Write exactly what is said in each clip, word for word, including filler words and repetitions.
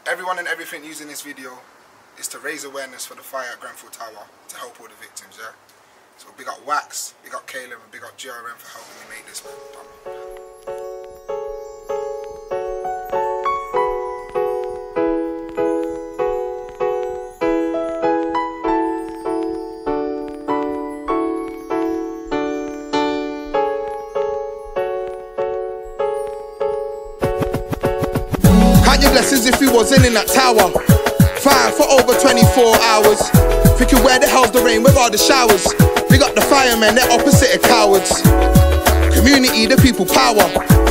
Everyone and everything using this video is to raise awareness for the fire at Grenfell Tower to help all the victims, yeah? So big up Wax, big up Caleb, and big up G R M for helping me make this, man. Count your blessings if you wasn't in that tower. Fire for over twenty-four hours. Thinking where the hell's the rain, where are the showers? We got the firemen, they're opposite of cowards. Community, the people power.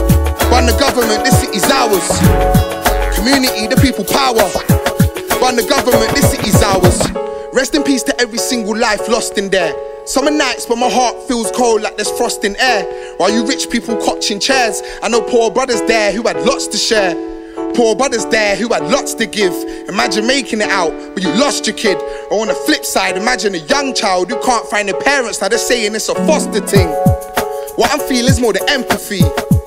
Run the government, this city's ours. Community, the people power. Run the government, this city's ours. Rest in peace to every single life lost in there. Summer nights, but my heart feels cold like there's frost in air. While you rich people cotching chairs, I know poor brothers there who had lots to share. Poor brothers there who had lots to give. Imagine making it out, but you lost your kid. Or on the flip side, imagine a young child who can't find their parents. Now they're saying it's a foster thing. What I'm feeling is more the empathy.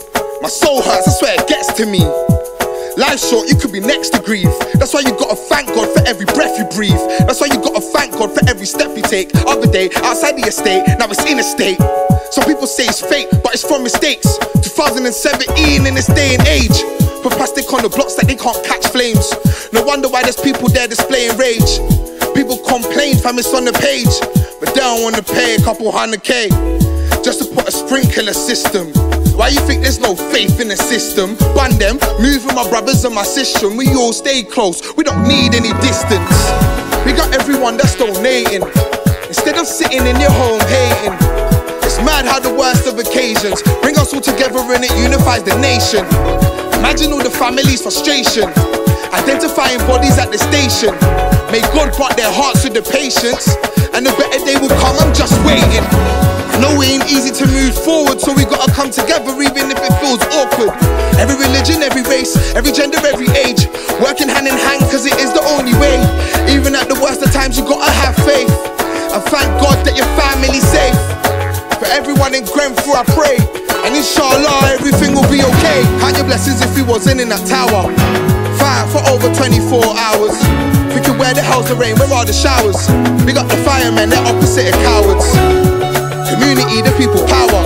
My soul hurts, I swear it gets to me. Life's short, you could be next to grieve. That's why you gotta thank God for every breath you breathe. That's why you gotta thank God for every step you take. Other day, outside the estate, now it's in a state. Some people say it's fate, but it's from mistakes. two thousand seventeen in this day and age. Put plastic on the blocks that they can't catch flames. No wonder why there's people there displaying rage. People complain, fam, it's on the page, but they don't wanna pay a couple hundred K just to put a sprinkler system. Why you think there's no faith in the system? Bun them, moving my brothers and my sister. We all stay close, we don't need any distance. We got everyone that's donating, instead of sitting in your home hating. It's mad how the worst of occasions bring us all together and it unifies the nation. Imagine all the family's frustration, identifying bodies at the station. May God grant their hearts with the patience, and a better day will come, I'm just waiting. I know it ain't easy to move forward, so we gotta come together even if it feels awkward. Every religion, every race, every gender, every age, working hand in hand cause it is the only way. Even at the worst of times you gotta have faith, and thank God that your family's safe. For everyone in Grenfell I pray, and inshallah everything will be okay. Count your blessings if you wasn't in that tower. Fire for over twenty-four hours. Thinking where the hell's the rain, where are the showers? We got the firemen, they're opposite of cowards. Community, the people power.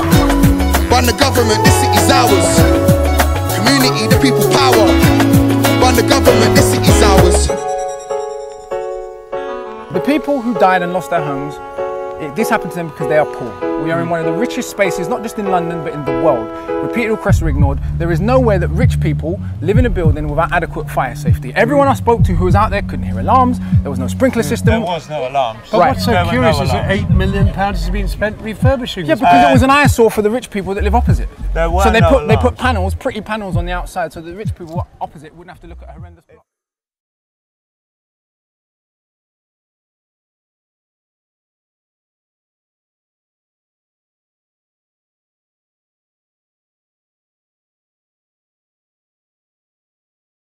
Run the government, this city's ours. Community, the people power. Run the government, this city's ours. The people who died and lost their homes, it, this happened to them because they are poor. We are in one of the richest spaces, not just in London, but in the world. Repeated requests were ignored. There is no way that rich people live in a building without adequate fire safety. Everyone I spoke to who was out there couldn't hear alarms. There was no sprinkler system. There was no alarms. But right. what's so there curious no is that eight million pounds has been spent refurbishing. Yeah, this because uh, it was an eyesore for the rich people that live opposite. There were so they no put alarms. they put panels, pretty panels on the outside, so the rich people opposite wouldn't have to look at horrendous blocks.